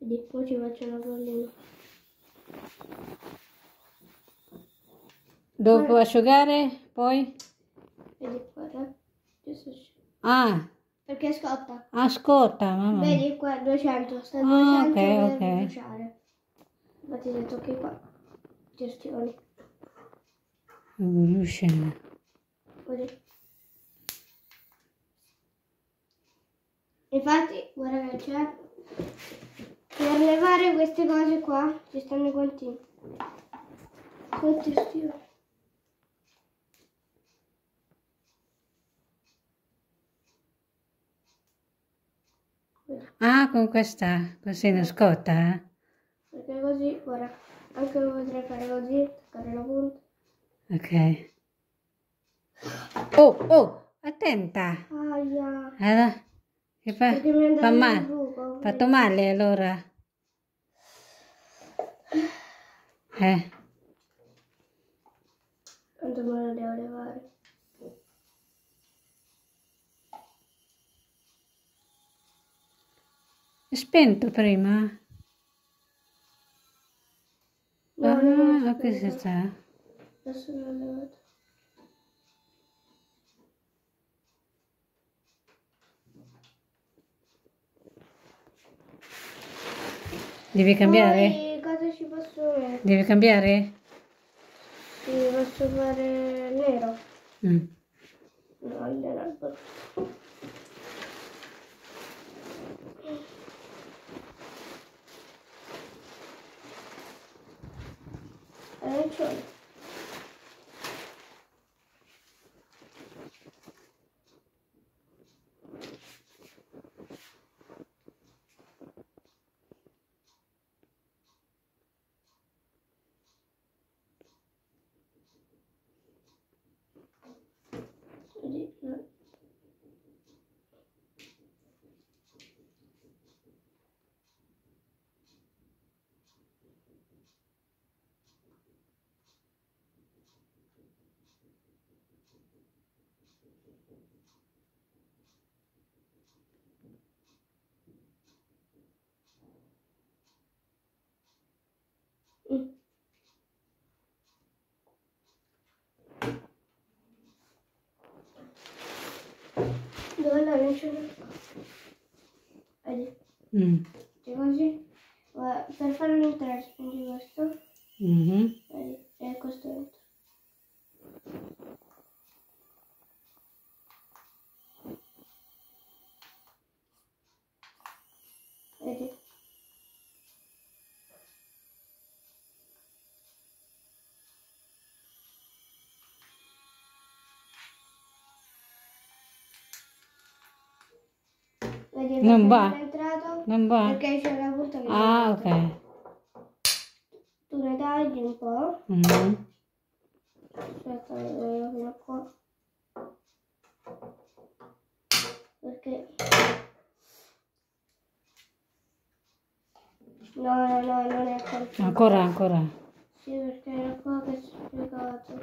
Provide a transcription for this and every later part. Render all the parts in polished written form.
Vedi, poi ci faccio una collina. Dopo asciugare, poi? Vedi, guarda. Giusto. Ah, Perché scotta. ascolta, mamma. Vedi qua 200, sta 200 per bruciare. Infatti se tocchi qua, gestioni. Scende. Così. Infatti, guarda che c'è. Per levare queste cose qua ci stanno i guantini. Quanti stili. Ah, con questa, così non scotta, eh? Perché così, guarda, anche lo potrei fare così, toccare la punta. Ok. Oh, oh, attenta. Aia. Allora, che fa? Perché mi è Fa andato nel male? buco. Fatto male allora? Quanto me lo devo levare? È spento prima? No, non Ah, è che si spento. sta? Adesso l'ho levato. Devi cambiare? Poi cosa ci posso mettere? Devi cambiare? Sì, posso fare nero. Mm. No, il nero è brutto. Arancione. Vedi, no. Mm. Dove l'arancione? Vedi? Mm. C'è così. Guarda, per farlo entrare spingi questo. Mhm. Vedi? E questo dentro. Vedi? Vedi Non perché va? non è entrato? Non va? Perché c'è la punta che Ah, non ok. entra. Tu ne tagli un po'. Mhm. Aspetta, lo vedo fino a qua. Perché... No, no, no, non è colpito. Ancora. Sì, perché era qua che si è spiegato.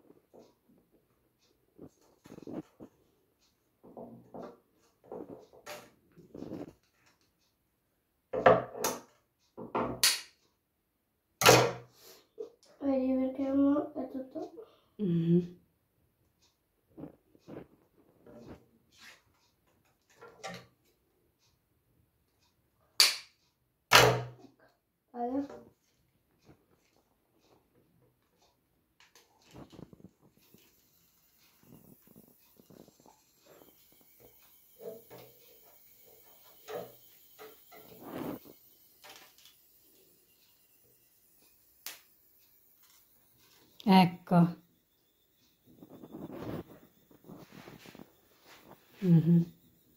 Vedi perché mo è tutto... Mhm. Vado. Ecco. Mhm.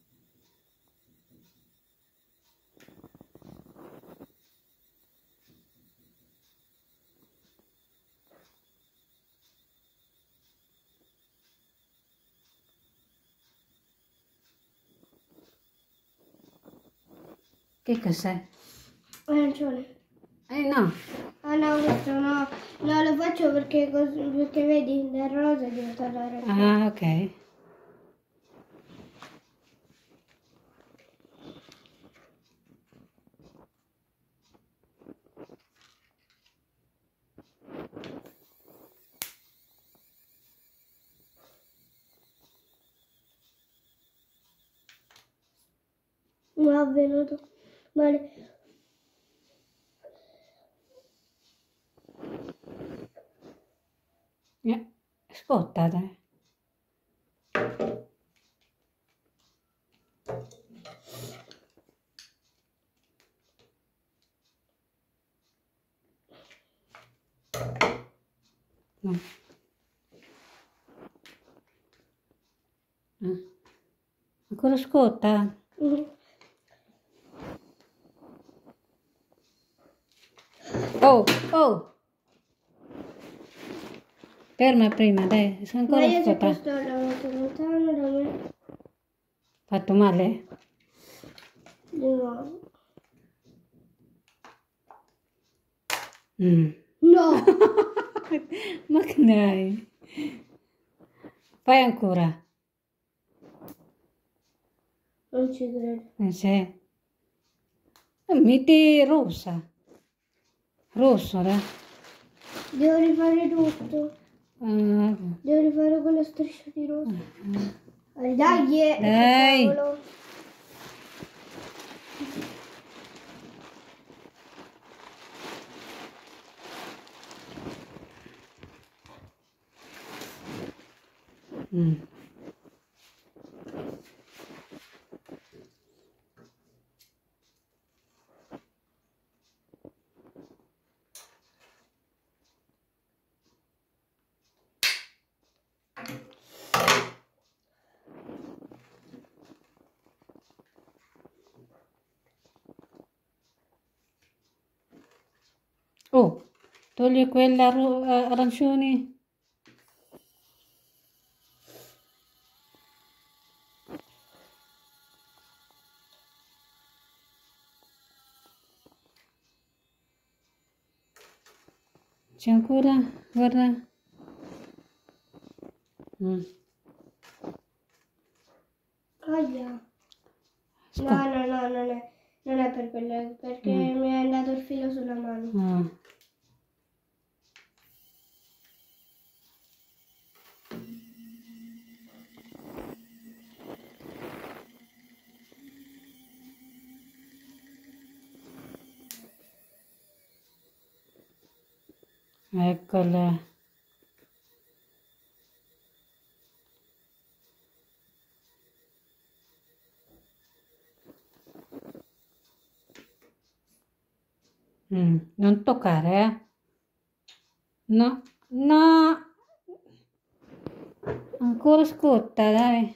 Che cos'è? Arancione. No. Ah no, questo no. No, lo faccio perché, perché vedi, dal rosa è diventato arancione. Ah, ok. Mi è venuto male. Scotta, dai. No. Ancora scotta? Oh, oh! Ferma prima, dai, se Ma ancora io se scotta. questo la metto lontano da me. Fatto male? Di nuovo. No! Ma che dai? Fai ancora. Non ci credo. Non c'è. Metti rossa. Rosso, dai. Devo rifare tutto. Devo rifare quella striscia di rosso. Dai, Dai. cavolo. Oh, togli quella arancioni. C'è ancora? Guarda. Aia. No, non è per quello, è perché mi è andato il filo sulla mano. Eccola. Non toccare, eh? No, no. Ancora scotta, dai.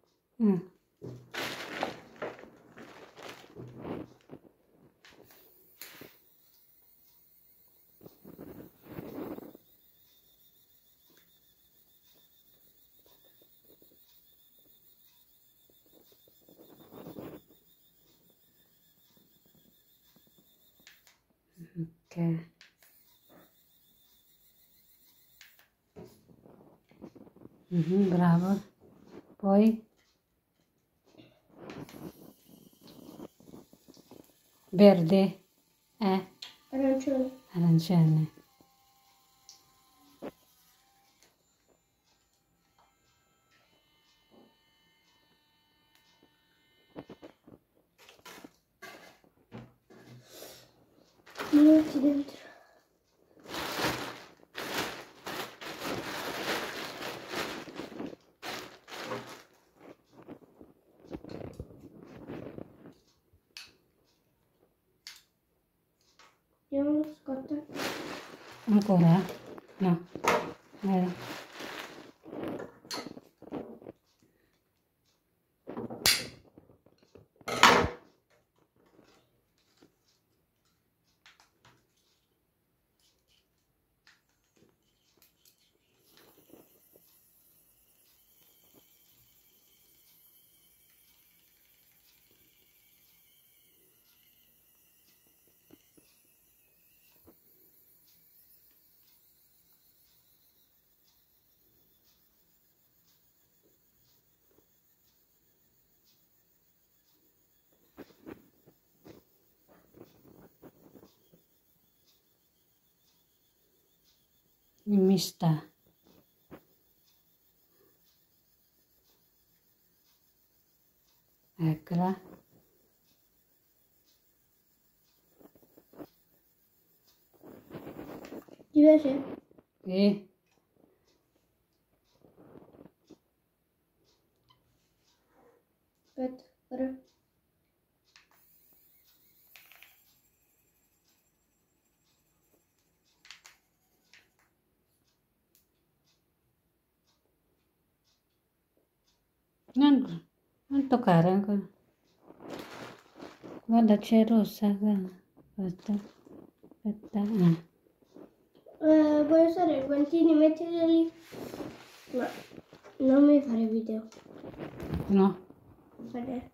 Ok. Bravo. Poi verde, Arancione. arancione. Mi metti dentro. Andiamo, scotta. Ancora? No. Vero. Mista. Eccola. Ti piace? Sì. Aspetta, ora. Non toccare ancora. Guarda, c'è rossa. Guarda. Aspetta. Aspetta. Vuoi usare i guantini? Mettili lì. No, non mi fare video. No. Fare.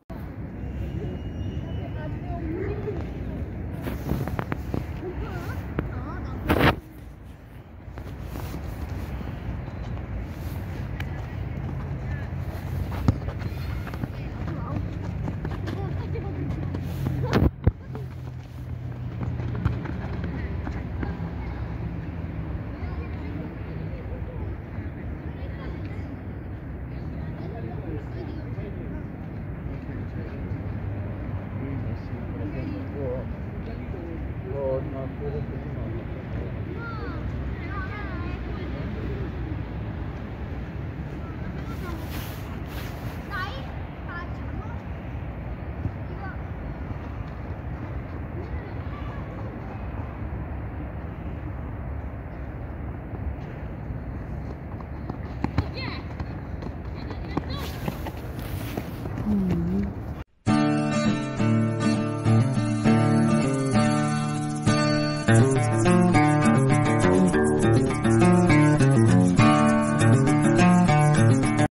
Sì, per esempio, può, no,